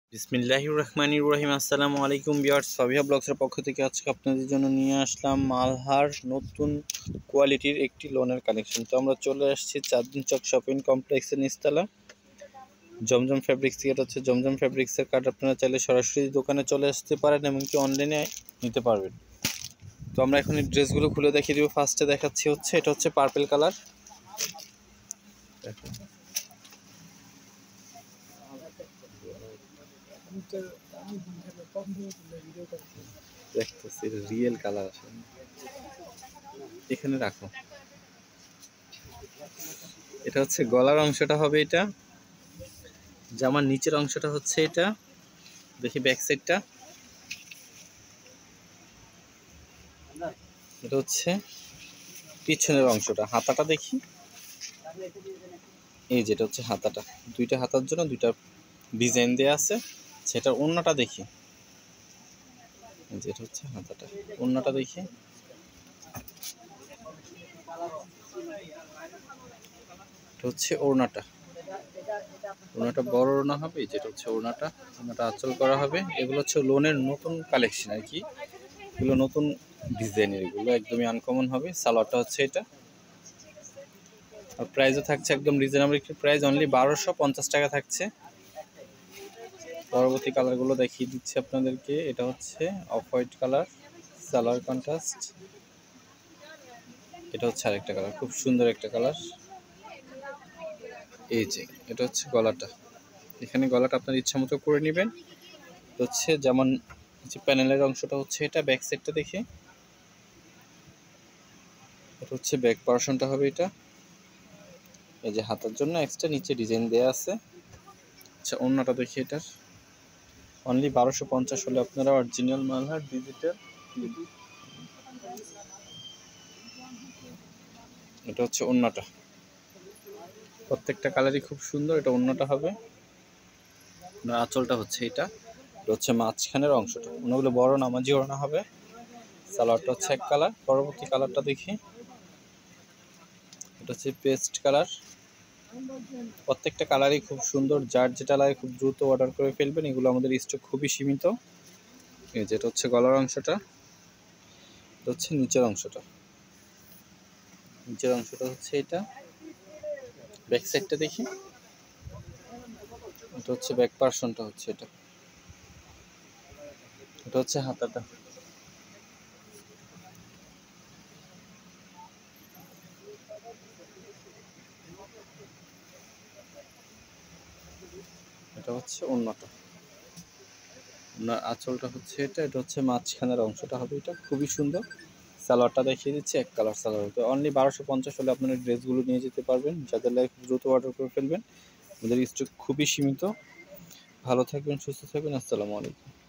বিসমিল্লাহির রহমানির রহিম। আসসালামু আলাইকুম ভিউয়ার্স, ফাবিহা ব্লগসের পক্ষ থেকে আজকে আপনাদের জন্য নিয়ে আসলাম মালহার নতুন কোয়ালিটির একটি লোনের কালেকশন। তো আমরা চলে আসছি চাঁদনি চক শপিং কমপ্লেক্সের নিচতলা জমজম ফ্যাব্রিক্স থেকে। এটা হচ্ছে জমজম ফ্যাব্রিক্সের কার্ড। আপনারা চাইলে সরাসরি দোকানে চলে আসতে পারেন, এমনকি অনলাইনে নিতে পারবেন। তো আমরা এখন এই ড্রেসগুলো খুলে দেখিয়ে দিব। ফার্স্টে দেখাচ্ছি হচ্ছে এটা হচ্ছে পার্পল কালার। দেখতেছি রিয়েল কালার আছে, এখানে রাখো। এটা হচ্ছে গলার অংশটা হবে, এটা জামার নিচের অংশটা হচ্ছে এটা। দেখি ব্যাক সাইডটা, এটা হচ্ছে পিছনের অংশটা। হাতাটা দেখি, এই যেটা হচ্ছে হাতাটা, দুইটা হাতার জন্য দুইটা ডিজাইন দেওয়া আছে। সেটা ওড়নাটা দেখি, যেটা হচ্ছে হাতাটা, ওড়নাটা দেখি। এটা হচ্ছে ওড়নাটা, ওড়নাটা বড় ওড়না হবে। যেটা হচ্ছে ওড়নাটা, ওড়নাটা আঁচল করা হবে। এগুলো হচ্ছে লোনের নতুন কালেকশন আর কি, এগুলো নতুন ডিজাইনের, এগুলো একদমই আনকমন হবে। সালোয়ারটা হচ্ছে এটা, আর প্রাইসও থাকছে একদম রিজনেবল একটি প্রাইস, অনলি 1250 টাকা থাকছে। পরবর্তী কালারগুলো দেখিয়ে দিচ্ছি আপনাদেরকে। এটা হচ্ছে off white colour, salwar contrast. এটা হচ্ছে আরেকটা কালার, খুব সুন্দর একটা কালার। এই যে এটা হচ্ছে গলাটা, এখানে গলাটা আপনার ইচ্ছা মতো করে নেবেন। হচ্ছে যেমন যে প্যানেলের অংশটা হচ্ছে এটা, ব্যাক সাইডটা দেখে। এটা হচ্ছে ব্যাক পোরশনটা হবে এটা। এই যে হাতার জন্য এক্সট্রা নিচে ডিজাইন দেওয়া আছে। আচ্ছা, ওড়নাটা দেখি এটার, অনলি 1250 হলে আপনারা অরিজিনাল মালহার ডিজিটাল। এটা হচ্ছে ওড়নাটা, প্রত্যেকটা কালারই খুব সুন্দর। এটা ওড়নাটা হবে, আঁচলটা হচ্ছে এটা। এটা হচ্ছে মাঝখানের অংশটা, ওনাগুলো বড় নামাজি ওড়না হবে। সালোয়ারটা হচ্ছে এক কালার। পরবর্তী কালারটা দেখি, এটা হচ্ছে পেস্ট কালার। প্রত্যেকটা কালারই খুব সুন্দর, যার যেটা লাগে খুব দ্রুত অর্ডার করে ফেলবেন, এগুলো আমাদের স্টক খুবই সীমিত। এই যেটা হচ্ছে গলার অংশটা, এটা হচ্ছে নিচের অংশটা, নিচের অংশটা হচ্ছে এটা। ব্যাক সাইডটা দেখি, এটা হচ্ছে ব্যাক পার্সনটা হচ্ছে এটা। এটা হচ্ছে হাতাটা, এটা হচ্ছে ওড়নাটা, ওড়নার আঁচলটা হচ্ছে এটা। এটা হচ্ছে মাঝখানের অংশটা হবে এটা, খুবই সুন্দর। সালোয়ারটা দেখিয়ে দিচ্ছি, এক কালার সালোয়ার। তো অনলি 1250 হলে আপনারা ড্রেসগুলো নিয়ে যেতে পারবেন, যাদের লাগে খুব দ্রুত অর্ডার করে ফেলবেন। আমাদের স্টক খুবই সীমিত। ভালো থাকবেন, সুস্থ থাকবেন। আসসালামু আলাইকুম।